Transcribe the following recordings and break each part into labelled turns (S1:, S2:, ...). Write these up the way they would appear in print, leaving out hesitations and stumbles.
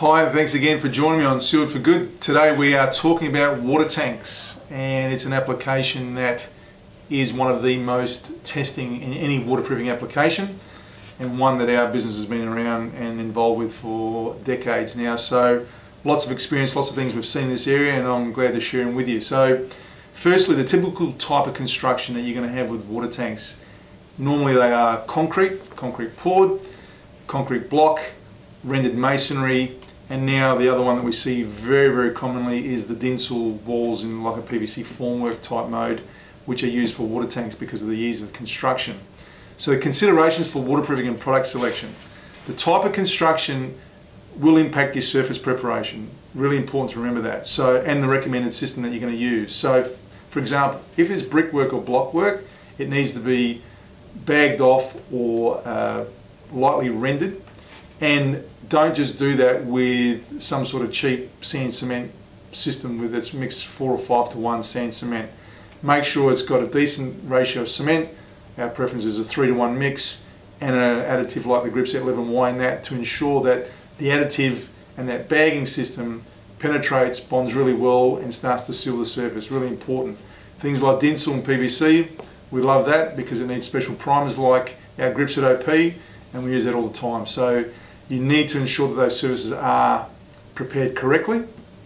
S1: Hi, and thanks again for joining me on Sealed for Good. Today we are talking about water tanks, and it's an application that is one of the most testing in any waterproofing application, and one that our business has been around and involved with for decades now. So lots of experience, lots of things we've seen in this area, and I'm glad to share them with you. So firstly, the typical type of construction that you're going to have with water tanks, normally they are concrete poured, concrete block, rendered masonry, and now the other one that we see very commonly is the Dinsel walls in like a PVC formwork type mode, which are used for water tanks because of the ease of construction. So the considerations for waterproofing and product selection. The type of construction will impact your surface preparation. Really important to remember that. So, and the recommended system that you're going to use. So for example, if it's brickwork or block work, it needs to be bagged off or lightly rendered. And don't just do that with some sort of cheap sand cement system with its mixed 4 or 5 to 1 sand cement. Make sure it's got a decent ratio of cement. Our preference is a 3 to 1 mix, and an additive like the Gripset 11Y in that, to ensure that the additive and that bagging system penetrates, bonds really well, and starts to seal the surface. Really important. Things like Dinsel and PVC, we love that because it needs special primers like our Gripset OP, and we use that all the time. So you need to ensure that those surfaces are prepared correctly.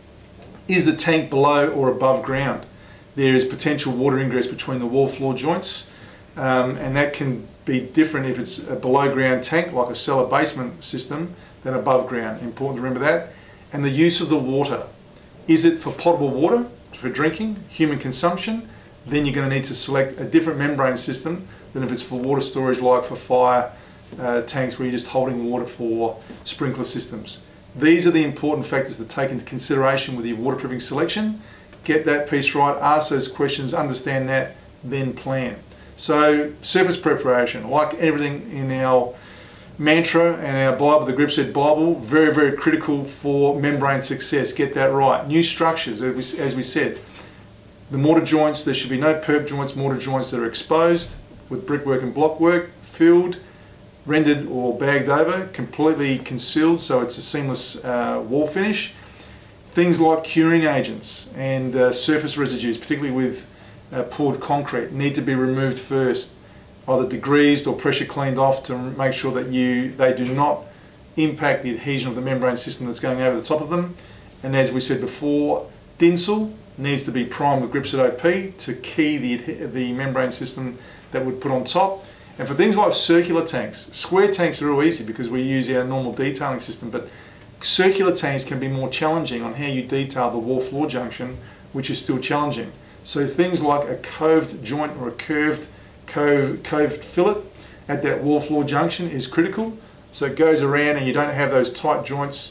S1: Is the tank below or above ground? There is potential water ingress between the wall floor joints, and that can be different if it's a below ground tank like a cellar basement system than above ground. Important to remember that. And the use of the water. Is it for potable water, for drinking, human consumption? Then you're going to need to select a different membrane system than if it's for water storage, like for fire tanks where you're just holding water for sprinkler systems. These are the important factors to take into consideration with your waterproofing selection. Get that piece right, ask those questions, understand that, then plan. So surface preparation, like everything in our mantra and our Bible, the Gripset Bible, very critical for membrane success. Get that right. New structures, as we said, the mortar joints, there should be no perp joints, mortar joints that are exposed with brickwork and blockwork, filled, rendered or bagged over, completely concealed so it's a seamless wall finish. Things like curing agents and surface residues, particularly with poured concrete, need to be removed first, either degreased or pressure cleaned off to make sure that they do not impact the adhesion of the membrane system that's going over the top of them. And as we said before, Dinsel needs to be primed with Gripset OP to key the membrane system that would put on top. And for things like circular tanks, square tanks are real easy because we use our normal detailing system, but circular tanks can be more challenging on how you detail the wall floor junction, which is still challenging. So things like a coved joint or a curved fillet at that wall floor junction is critical. So it goes around and you don't have those tight joints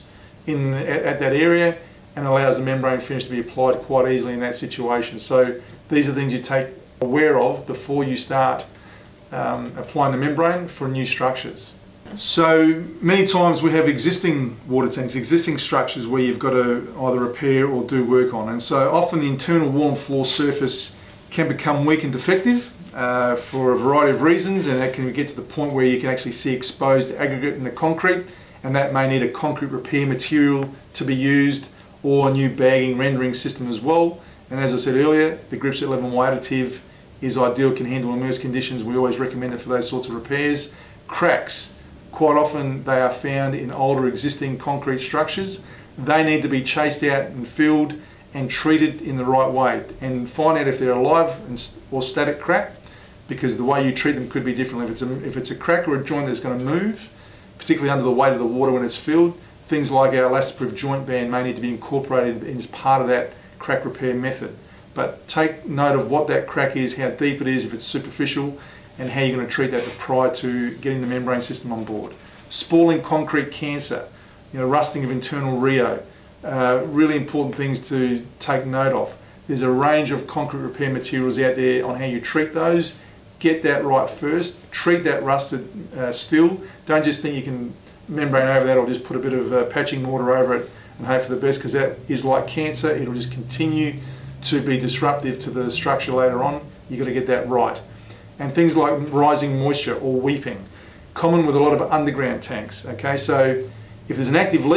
S1: at that area, and allows the membrane finish to be applied quite easily in that situation. So these are things you take aware of before you start applying the membrane for new structures. So many times we have existing water tanks, existing structures where you've got to either repair or do work on, and so often the internal wall and floor surface can become weak and defective for a variety of reasons, and that can get to the point where you can actually see exposed aggregate in the concrete, and that may need a concrete repair material to be used, or a new bagging rendering system as well. And as I said earlier, the Gripset 11Y additive is ideal, can handle immersed conditions. We always recommend it for those sorts of repairs. Cracks, quite often they are found in older existing concrete structures. They need to be chased out and filled and treated in the right way, and find out if they're a live or static crack, because the way you treat them could be different. If it's a crack or a joint that's going to move, particularly under the weight of the water when it's filled, things like our Elastiproof joint band may need to be incorporated as part of that crack repair method. But take note of what that crack is, how deep it is, if it's superficial, and how you're going to treat that prior to getting the membrane system on board. Spalling concrete cancer, rusting of internal reo, really important things to take note of. There's a range of concrete repair materials out there on how you treat those. Get that right first. Treat that rusted still. Don't just think you can membrane over that or just put a bit of patching mortar over it and hope for the best, because that is like cancer. It'll just continue to be disruptive to the structure later on. You've got to get that right. And things like rising moisture or weeping, common with a lot of underground tanks. Okay, so if there's an active leak,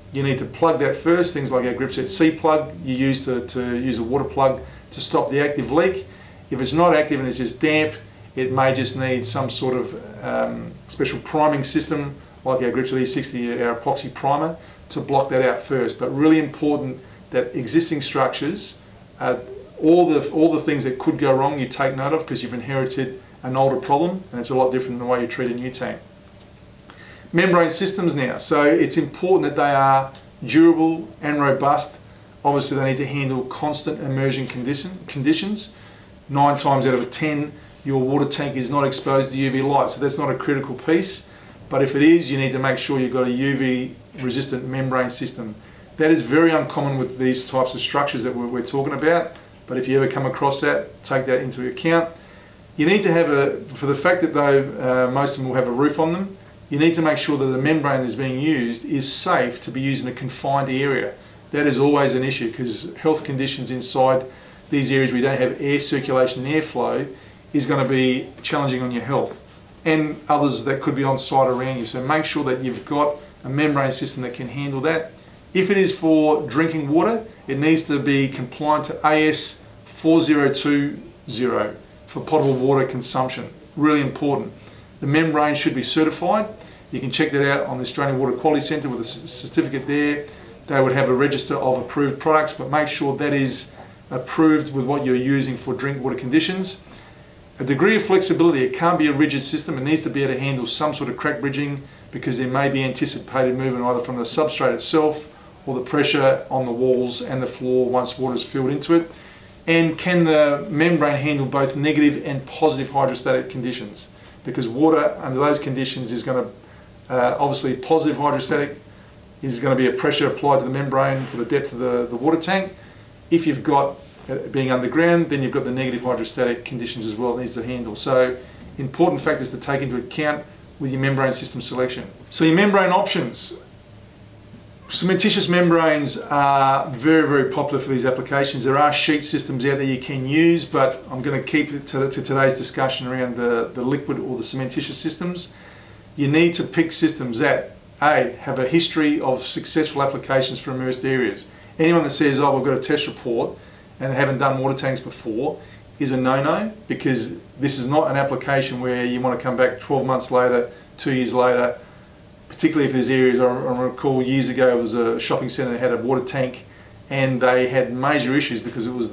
S1: you need to plug that first. Things like our Gripset C plug you use to use a water plug to stop the active leak. If it's not active and it's just damp, it may just need some sort of special priming system like our Gripset E60, our epoxy primer, to block that out first. But really important that existing structures, all the things that could go wrong you take note of, because you've inherited an older problem and it's a lot different than the way you treat a new tank. Membrane systems now, so it's important that they are durable and robust. Obviously they need to handle constant immersion conditions. 9 times out of 10 your water tank is not exposed to UV light, so that's not a critical piece. But if it is, you need to make sure you've got a UV resistant membrane system. That is very uncommon with these types of structures that we're talking about, but if you ever come across that, take that into account. You need to have for the fact that though most of them will have a roof on them, you need to make sure that the membrane that's being used is safe to be used in a confined area. That is always an issue, because health conditions inside these areas where you don't have air circulation and airflow is going to be challenging on your health, and others that could be on site around you. So make sure that you've got a membrane system that can handle that. If it is for drinking water, it needs to be compliant to AS 4020 for potable water consumption. Really important. The membrane should be certified. You can check that out on the Australian Water Quality Centre with a certificate there. They would have a register of approved products, but make sure that is approved with what you're using for drink water conditions. A degree of flexibility. It can't be a rigid system. It needs to be able to handle some sort of crack bridging, because there may be anticipated movement either from the substrate itself or the pressure on the walls and the floor once water is filled into it. And can the membrane handle both negative and positive hydrostatic conditions? Because water under those conditions is going to, obviously positive hydrostatic is going to be a pressure applied to the membrane for the depth of the water tank. If you've got being underground, then you've got the negative hydrostatic conditions as well it needs to handle. So important factors to take into account with your membrane system selection. So your membrane options. Cementitious membranes are very, very popular for these applications. There are sheet systems out there you can use, but I'm going to keep it to today's discussion around the liquid or the cementitious systems. You need to pick systems that have a history of successful applications for immersed areas. Anyone that says, oh, we've got a test report and haven't done water tanks before is a no-no, because this is not an application where you want to come back 12 months later, 2 years later, particularly if there's areas. I recall years ago it was a shopping centre that had a water tank and they had major issues because it was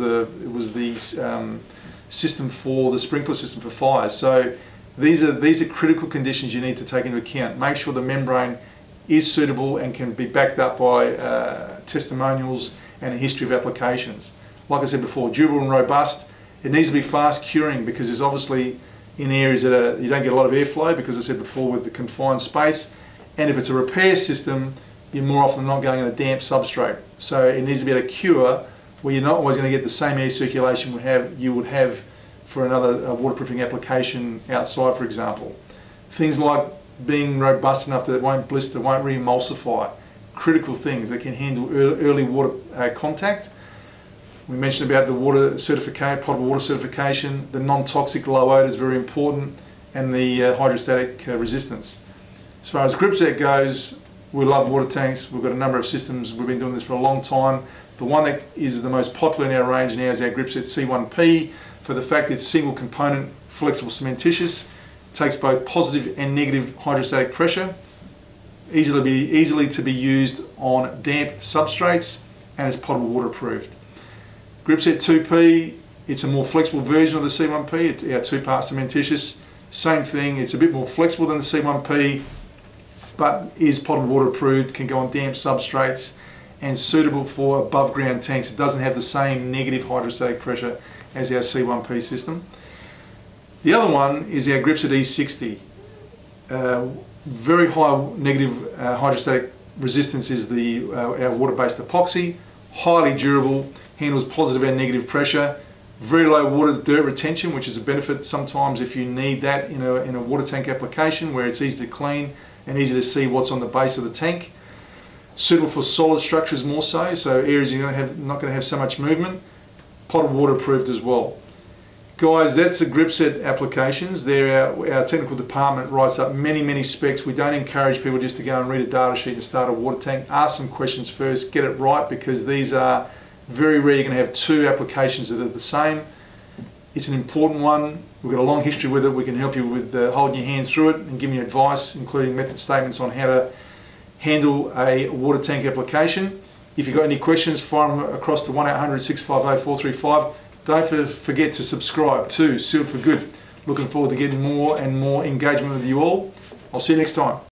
S1: the system for the sprinkler system for fires. So these are critical conditions you need to take into account. Make sure the membrane is suitable and can be backed up by testimonials and a history of applications. Like I said before, durable and robust. It needs to be fast curing, because there's obviously in areas that you don't get a lot of airflow, because I said before with the confined space. And if it's a repair system, you're more often than not going on a damp substrate. So it needs to be able to cure where you're not always going to get the same air circulation you would have for another waterproofing application outside, for example. Things like being robust enough that it won't blister, won't re-emulsify. Critical things that can handle early water contact. We mentioned about the water certificate, potable water certification. The non-toxic low odor is very important, and the hydrostatic resistance. As far as Gripset goes, we love water tanks. We've got a number of systems. We've been doing this for a long time. The one that is the most popular in our range now is our Gripset C1P, for the fact it's single component, flexible cementitious, takes both positive and negative hydrostatic pressure, easily to be used on damp substrates, and is potable water approved. Gripset 2P, it's a more flexible version of the C1P. It's our 2-part cementitious. Same thing, it's a bit more flexible than the C1P, but is potable water approved, can go on damp substrates, and suitable for above ground tanks. It doesn't have the same negative hydrostatic pressure as our C1P system. The other one is our Gripset E60. Very high negative hydrostatic resistance is our water-based epoxy, highly durable, handles positive and negative pressure, very low water dirt retention, which is a benefit sometimes if you need that in a water tank application where it's easy to clean and easy to see what's on the base of the tank. Suitable for solid structures more so areas you're not going to have so much movement. Potable water approved as well. Guys, that's the Gripset applications. Our technical department writes up many specs. We don't encourage people just to go and read a data sheet and start a water tank. Ask some questions first, get it right, because these are very rare. You're going to have two applications that are the same. It's an important one. We've got a long history with it. We can help you with holding your hands through it and giving you advice, including method statements on how to handle a water tank application. If you've got any questions, fire them across to 1-800-650-435. Don't forget to subscribe to Sealed for Good. Looking forward to getting more and more engagement with you all. I'll see you next time.